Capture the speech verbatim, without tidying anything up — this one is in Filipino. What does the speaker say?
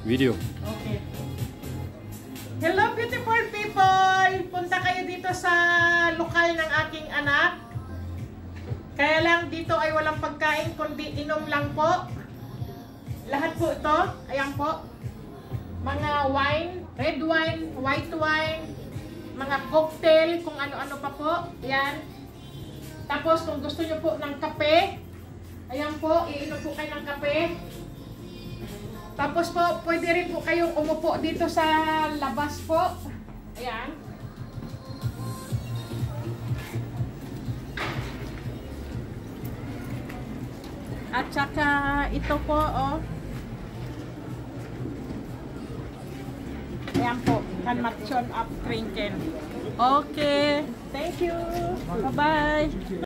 video. Okay. Hello beautiful people! Punta kayo dito sa lokal ng aking anak. Kaya lang dito ay walang pagkain kundi inom lang po. Lahat po ito, ayan po. Mga wine, red wine, white wine, mga cocktail, kung ano-ano pa po. Ayan. Tapos kung gusto nyo po ng kape, ayan po, iinom po kayo ng kape. Tapos po, pwede rin po kayong umupo dito sa labas po. Ayan. At saka ito po, oh. Ayan po, kan matchon up trinken. Okay, thank you. Bye-bye.